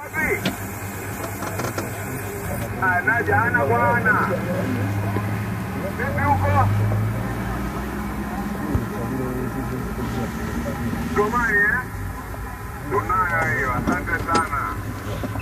Wapi? Naja ana bwana. Vipi huko? Gomani Tunayo hiyo, asante sana.